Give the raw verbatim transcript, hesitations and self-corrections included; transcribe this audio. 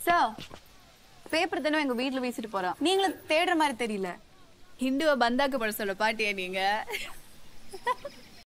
Sir paper தானே எங்க வீட்டுல வீசிட்டு போறோம். நீங்களும் தேடுற மாதிரி தெரியல. ஹிந்துவ பந்தாக்கு பட சொல்ல பாட்டியா நீங்க?